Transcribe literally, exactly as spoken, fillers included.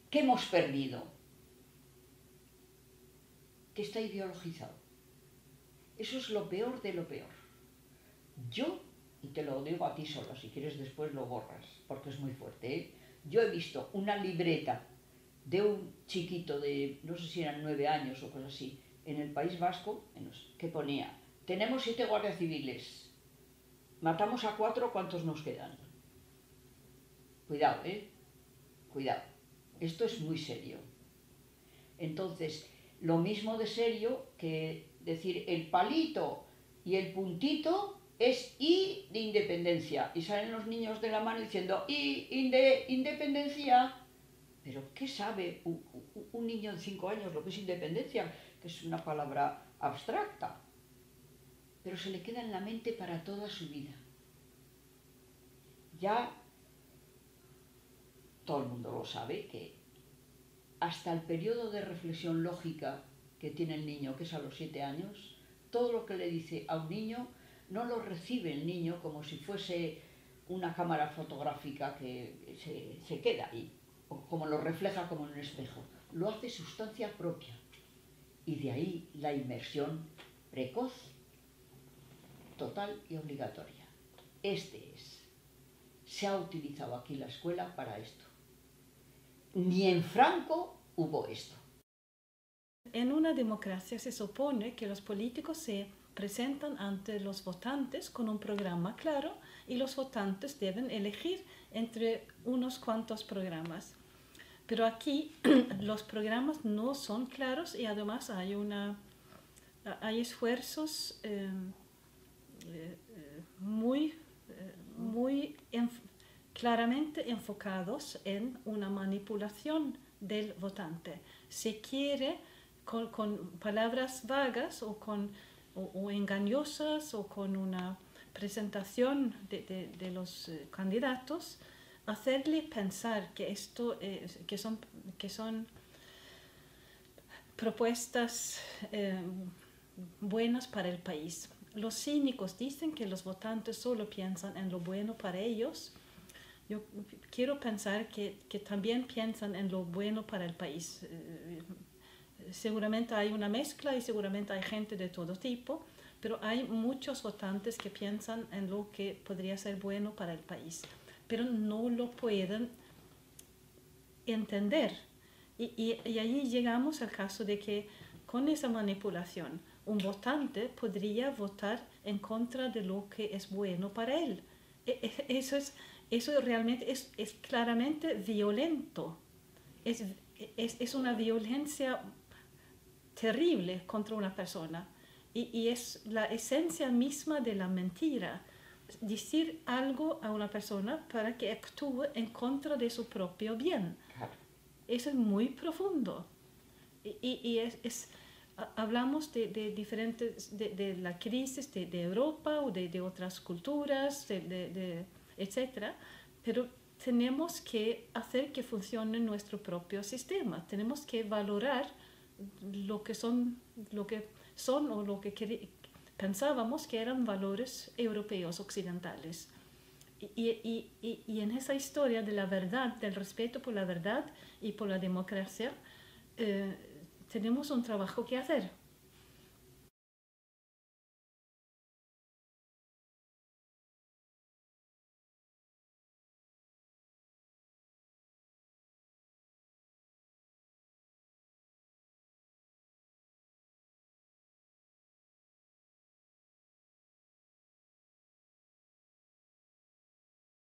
¿Qué hemos perdido? Que está ideologizado. Eso es lo peor de lo peor. Yo, y te lo digo a ti solo, si quieres después lo borras, porque es muy fuerte, ¿eh? Yo he visto una libreta de un chiquito de, no sé si eran nueve años o cosas así, en el País Vasco, que ponía, tenemos siete guardias civiles, matamos a cuatro, ¿cuántos nos quedan? Cuidado, ¿eh? Cuidado. Esto es muy serio. Entonces, lo mismo de serio que decir el palito y el puntito es I de independencia. Y salen los niños de la mano diciendo I de independencia. Pero ¿qué sabe un, un niño de cinco años lo que es independencia? Que es una palabra abstracta. Pero se le queda en la mente para toda su vida. Ya todo el mundo lo sabe, que hasta el periodo de reflexión lógica que tiene el niño, que es a los siete años, todo lo que le dice a un niño no lo recibe el niño como si fuese una cámara fotográfica que se, se queda ahí, o como lo refleja como en un espejo. Lo hace sustancia propia. Y de ahí la inmersión precoz, total y obligatoria. Este es. Se ha utilizado aquí la escuela para esto. Ni en Franco hubo esto. En una democracia se supone que los políticos se presentan ante los votantes con un programa claro y los votantes deben elegir entre unos cuantos programas. Pero aquí los programas no son claros y además hay, una, hay esfuerzos eh, eh, muy, eh, muy enf- claramente enfocados en una manipulación del votante. Se quiere con, con palabras vagas o, con, o, o engañosas o con una presentación de, de, de los eh, candidatos, hacerle pensar que esto eh, que son, que son propuestas eh, buenas para el país. Los cínicos dicen que los votantes solo piensan en lo bueno para ellos. Yo quiero pensar que, que también piensan en lo bueno para el país. Eh, seguramente hay una mezcla y seguramente hay gente de todo tipo, pero hay muchos votantes que piensan en lo que podría ser bueno para el país, pero no lo pueden entender. Y, y, y ahí llegamos al caso de que con esa manipulación un votante podría votar en contra de lo que es bueno para él. Eso, es, eso realmente es, es claramente violento. Es, es, es una violencia terrible contra una persona. Y, y es la esencia misma de la mentira. Decir algo a una persona para que actúe en contra de su propio bien. Eso es muy profundo. Y, y, y es, es, hablamos de, de diferentes, de, de la crisis de, de Europa o de, de otras culturas, de, de, de, etcétera. Pero tenemos que hacer que funcione nuestro propio sistema. Tenemos que valorar lo que son, lo que son o lo que pensábamos que eran valores europeos occidentales. Y, y, y, y en esa historia de la verdad, del respeto por la verdad y por la democracia, eh, tenemos un trabajo que hacer.